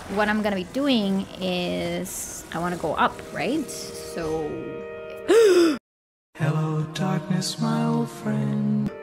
what I'm gonna be doing is I want to go up, right? So Hello, darkness, my old friend.